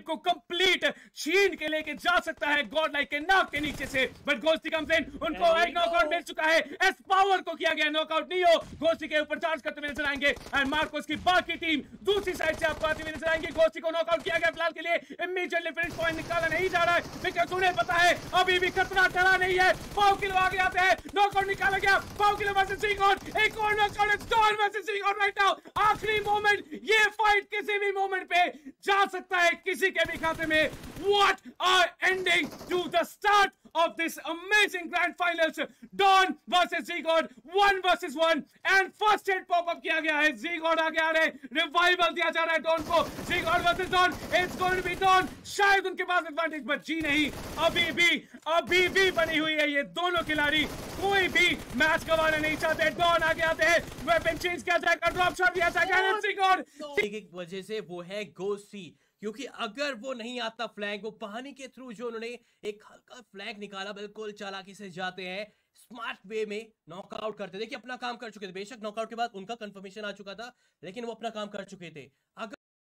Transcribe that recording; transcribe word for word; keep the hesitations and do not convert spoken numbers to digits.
को कंप्लीट छीन के लेके जा सकता है गॉड लाइक के नाक के नीचे से, बट गोस्टी कम्स इन, उनको एक नॉकआउट मिल चुका है। एस पावर को किया गया नॉकआउट, नहीं हो गोस्टी के ऊपर चार्ज करते हुए नजर आएंगे एंड मार्कोस की बाकी टीम दूसरी साइड से आपको आती हुई नजर आएंगे। गोस्टी को नॉकआउट किया गया फिलहाल के लिए, इमीडिएटली फिनिश पॉइंट निकाला नहीं जा रहा है बिकॉज़ उन्हें पता है अभी भी खतरा टला नहीं है। पाव किलो आगे आते हैं, नॉकआउट निकाला गया, पाव किलो वर्सेस सीगॉड, एक और knockout, it's Don versus SeaGod right now. आखिरी मोमेंट, ये फाइट किसी भी मोमेंट पे जा सकता है किसी के भी खाते में। What a ending to the start of this amazing grand finals, Dawn versus Z-God, one versus one, and first hit pop up किया गया है। Z-God आगे आ रहे हैं, रिवाइवल दिया जा रहा है Dawn को। Z-God versus Dawn, it's going to be Dawn, शायद उनके पास एडवांटेज बट जी नहीं, अभी भी अभी भी बनी हुई है ये दोनों खिलाड़ी, कोई भी मैच गंवाना नहीं चाहते। Dawn आगे आते हैं, वेपन चेंज किया जाएगा, ड्रॉप शॉट दिया जाएगा, Z-God एक वजह से वो है गोस्टी, क्योंकि अगर वो नहीं आता फ्लैंक, वो पानी के थ्रू जो उन्होंने एक हल्का फ्लैंक निकाला, बिल्कुल चालाकी से जाते हैं, स्मार्ट वे में नॉकआउट करते, देखिए अपना काम कर चुके थे। बेशक नॉकआउट के बाद उनका कंफर्मेशन आ चुका था, लेकिन वो अपना काम कर चुके थे। अगर